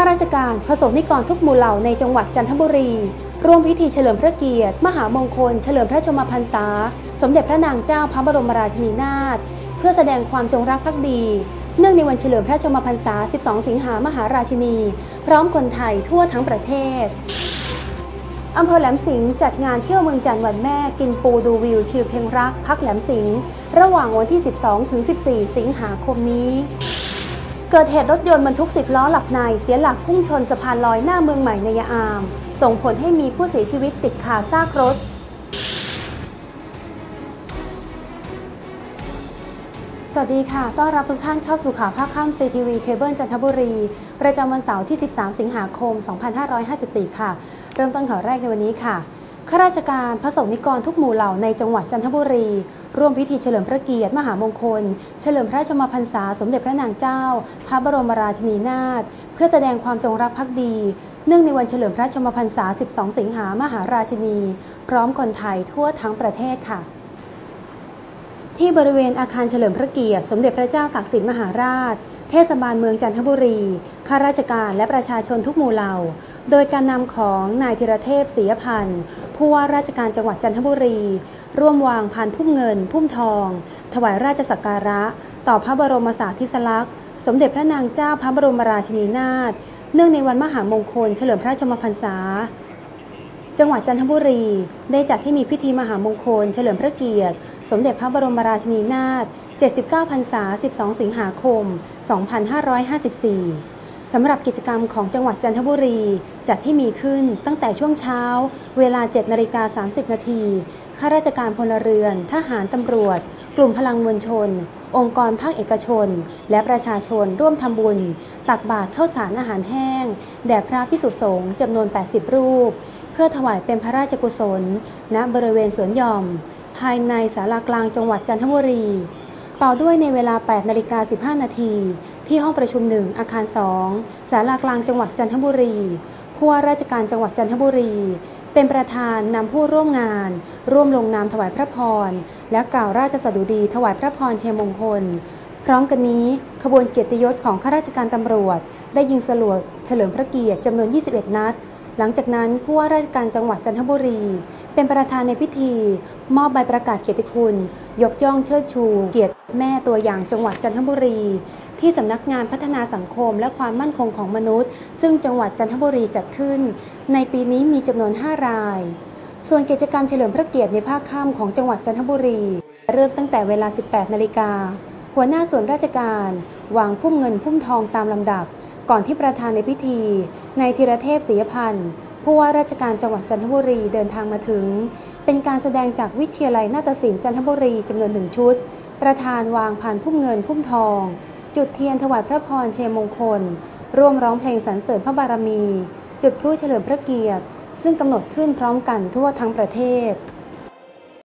าราชการประสงค์นิกรทุกหมู่เหล่าในจังหวัดจันทบุรีร่วมพิธีเฉลิมพระเกียรติมหามงคลเฉลิมพระชนมพรรษาสมเด็จพระนางเจ้าพระบรมราชินีนาถเพื่อแสดงความจงรักภักดีเนื่องในวันเฉลิมพระชนมพรรษา 12 สิงหามหาราชินีพร้อมคนไทยทั่วทั้งประเทศอำเภอแหลมสิงห์จัดงานเที่ยวเมืองจันทร์วันแม่กินปูดูวิวชื่อเพลงรักพักแหลมสิงห์ระหว่างวันที่ 12 ถึง 14 สิงหาคมนี้เกิดเหตุรถยนต์บรรทุก10 ล้อหลับในเสียหลักพุ่งชนสะพานลอยหน้าเมืองใหม่ในยะอามส่งผลให้มีผู้เสียชีวิตติดคาซากรถสวัสดีค่ะต้อนรับทุกท่านเข้าสู่ข่าวภาคค่ำ CTV เคเบิลจันทบุรีประจำวันเสาร์ที่ 13 สิงหาคม 2554 ค่ะเริ่มต้นข่าวแรกในวันนี้ค่ะข้าราชการประสงค์นิกรทุกหมู่เหล่าในจังหวัดจันทบุรีร่วมพิธีเฉลิมพระเกียรติมหามงคลเฉลิมพระชนมพรรษาสมเด็จพระนางเจ้าพระบรมราชินีนาถเพื่อแสดงความจงรักภักดีเนื่องในวันเฉลิมพระชนมพรรษา 12 สิงหามหาราชินีพร้อมคนไทยทั่วทั้งประเทศค่ะที่บริเวณอาคารเฉลิมพระเกียรติสมเด็จพระเจ้าตากสินมหาราชเทศบาลเมืองจันทบุรีข้าราชการและประชาชนทุกหมู่เหล่าโดยการนำของนายธีรเทพศรียพันธ์ผู้ว่าราชการจังหวัดจันทบุรีร่วมวางพานพุ่มเงินพุ่มทองถวายราชสักการะต่อพระบรมสารีริลักษณ์สมเด็จพระนางเจ้าพระบรมราชินีนาถเนื่องในวันมหามงคลเฉลิมพระชนมพรรษาจังหวัดจันทบุรีได้จัดให้มีพิธีมหามงคลเฉลิมพระเกียรติสมเด็จพระบรมราชินีนาถ79 พรรษา 12 สิงหาคม 2554 สำหรับกิจกรรมของจังหวัดจันทบุรีจัดให้มีขึ้นตั้งแต่ช่วงเช้าเวลา 7:30 น.ข้าราชการพลเรือนทหารตำรวจกลุ่มพลังมวลชนองค์กรภาคเอกชนและประชาชนร่วมทำบุญตักบาตรข้าวสารอาหารแห้งแด่พระภิกษุสงฆ์จำนวน 80 รูปเพื่อถวายเป็นพระราชกุศลณบริเวณสวนหย่อมภายในศาลากลางจังหวัดจันทบุรีต่อด้วยในเวลา 8:15 น.ที่ห้องประชุม1อาคาร2ศาลากลางจังหวัดจันทบุรีผู้ว่าราชการจังหวัดจันทบุรีเป็นประธานนำผู้ร่วมงานร่วมลงนามถวายพระพรและกล่าวราชสดุดีถวายพระพรชัยมงคลพร้อมกันนี้ขบวนเกียรติยศของข้าราชการตำรวจได้ยิงสลวดเฉลิมพระเกียรติจำนวน 21 นัดหลังจากนั้นผู้ว่าราชการจังหวัดจันทบุรีเป็นประธานในพิธีมอบใบประกาศเกียรติคุณยกย่องเชิดชูเกียรติแม่ตัวอย่างจังหวัดจันทบุรีที่สำนักงานพัฒนาสังคมและความมั่นคงของมนุษย์ซึ่งจังหวัดจันทบุรีจัดขึ้นในปีนี้มีจำนวน5 รายส่วนกิจกรรมเฉลิมพระเกียรติในภาคค่ำของจังหวัดจันทบุรีเริ่มตั้งแต่เวลา 18 นาฬิกาหัวหน้าส่วนราชการวางพุ่มเงินพุ่มทองตามลำดับก่อนที่ประธานในพิธีนายธีรเทพศรียพันธ์ผู้ว่าราชการจังหวัดจันทบุรีเดินทางมาถึงเป็นการแสดงจากวิทยาลัยนาฏศิลป์จันทบุรีจำนวน1 ชุดประธานวางพานพุ่มเงินพุ่มทองจุดเทียนถวายพระพรชัยมงคลร่วมร้องเพลงสรรเสริญพระบารมีจุดพลุเฉลิมพระเกียรติซึ่งกำหนดขึ้นพร้อมกันทั่วทั้งประเทศ